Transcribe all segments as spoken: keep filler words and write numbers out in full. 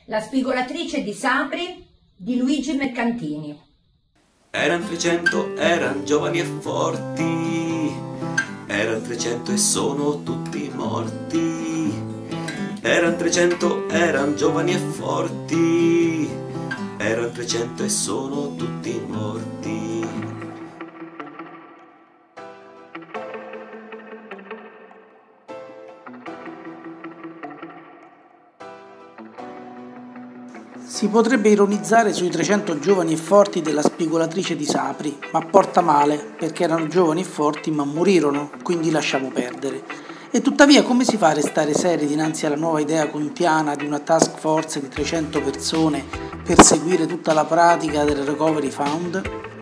La spigolatrice di Sapri di Luigi Mercantini. Eran trecento, eran giovani e forti, eran trecento e sono tutti morti. Eran trecento, eran giovani e forti, eran trecento e sono tutti morti. Si potrebbe ironizzare sui trecento giovani e forti della spigolatrice di Sapri, ma porta male, perché erano giovani e forti ma morirono, quindi lasciamo perdere. E tuttavia come si fa a restare seri dinanzi alla nuova idea contiana di una task force di trecento persone per seguire tutta la pratica del Recovery Fund?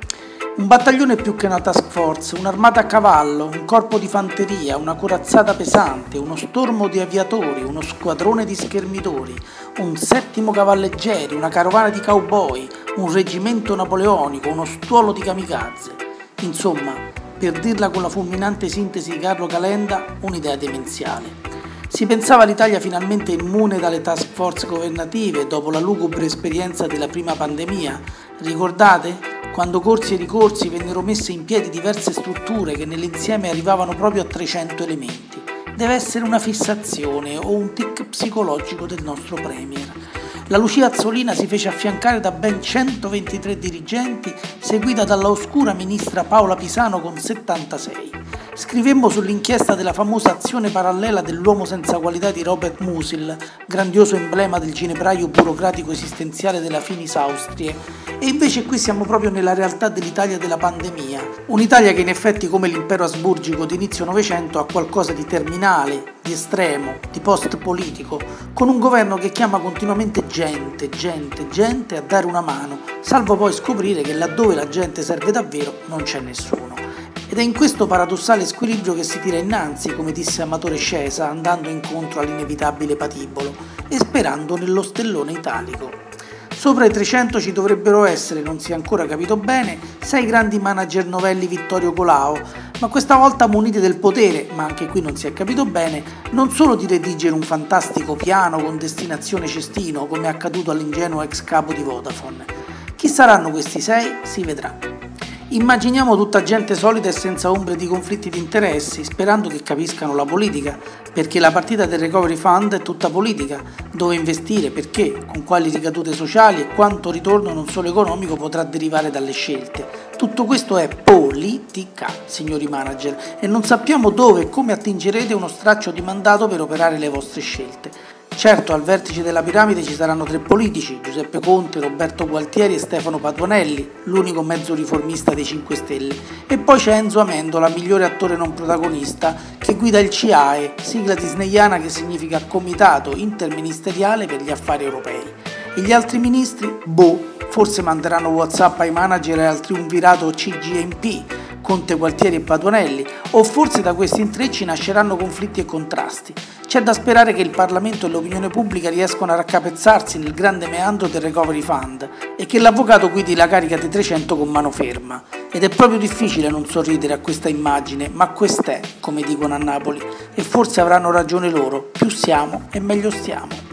Un battaglione più che una task force, un'armata a cavallo, un corpo di fanteria, una corazzata pesante, uno stormo di aviatori, uno squadrone di schermitori, un settimo cavalleggeri, una carovana di cowboy, un reggimento napoleonico, uno stuolo di kamikaze. Insomma, per dirla con la fulminante sintesi di Carlo Calenda, un'idea demenziale. Si pensava l'Italia finalmente immune dalle task force governative dopo la lugubre esperienza della prima pandemia. Ricordate? Quando corsi e ricorsi vennero messe in piedi diverse strutture che nell'insieme arrivavano proprio a trecento elementi. Deve essere una fissazione o un tic psicologico del nostro premier. La Lucia Azzolina si fece affiancare da ben centoventitré dirigenti, seguita dalla oscura ministra Paola Pisano con settantasei. Scrivemmo sull'inchiesta della famosa azione parallela dell'uomo senza qualità di Robert Musil, grandioso emblema del ginepraio burocratico esistenziale della Finis Austrie, e invece qui siamo proprio nella realtà dell'Italia della pandemia, un'Italia che in effetti come l'impero asburgico di inizio Novecento ha qualcosa di terminale, di estremo, di post-politico, con un governo che chiama continuamente gente, gente, gente a dare una mano, salvo poi scoprire che laddove la gente serve davvero non c'è nessuno. Ed è in questo paradossale squilibrio che si tira innanzi, come disse Amatore Scesa, andando incontro all'inevitabile patibolo e sperando nello stellone italico. Sopra i trecento ci dovrebbero essere, non si è ancora capito bene, sei grandi manager novelli Vittorio Colao, ma questa volta muniti del potere, ma anche qui non si è capito bene, non solo di redigere un fantastico piano con destinazione Cestino, come è accaduto all'ingenuo ex capo di Vodafone. Chi saranno questi sei? Si vedrà. Immaginiamo tutta gente solida e senza ombre di conflitti di interessi, sperando che capiscano la politica, perché la partita del Recovery Fund è tutta politica, dove investire, perché, con quali ricadute sociali e quanto ritorno non solo economico potrà derivare dalle scelte. Tutto questo è politica, signori manager, e non sappiamo dove e come attingerete uno straccio di mandato per operare le vostre scelte. Certo, al vertice della piramide ci saranno tre politici, Giuseppe Conte, Roberto Gualtieri e Stefano Patuanelli, l'unico mezzo riformista dei cinque Stelle, e poi c'è Enzo Amendola, migliore attore non protagonista, che guida il C A E, sigla disneyana che significa Comitato Interministeriale per gli Affari Europei. E gli altri ministri? Boh, forse manderanno WhatsApp ai manager e al triumvirato C G M P, Conte, Gualtieri e Patuanelli, o forse da questi intrecci nasceranno conflitti e contrasti. C'è da sperare che il Parlamento e l'opinione pubblica riescano a raccapezzarsi nel grande meandro del Recovery Fund e che l'avvocato guidi la carica dei trecento con mano ferma. Ed è proprio difficile non sorridere a questa immagine, ma quest'è, come dicono a Napoli, e forse avranno ragione loro, più siamo e meglio stiamo.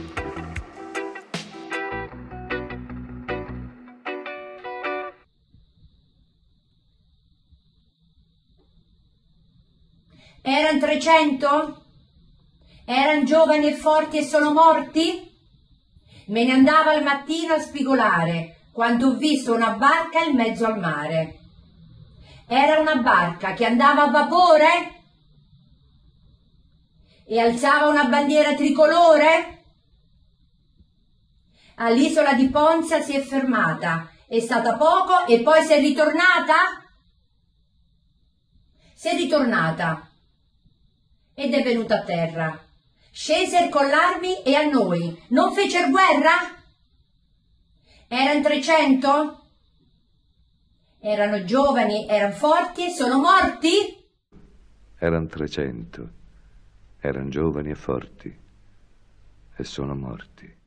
Eran trecento? Eran giovani e forti e sono morti? Me ne andavo al mattino a spigolare, quando ho visto una barca in mezzo al mare. Era una barca che andava a vapore? E alzava una bandiera tricolore? All'isola di Ponza si è fermata, è stata poco e poi si è ritornata? Si è ritornata ed è venuta a terra. Scese con l'armi e a noi non fecer guerra? Eran trecento? Erano giovani, eran forti e sono morti? Eran trecento, eran giovani e forti e sono morti.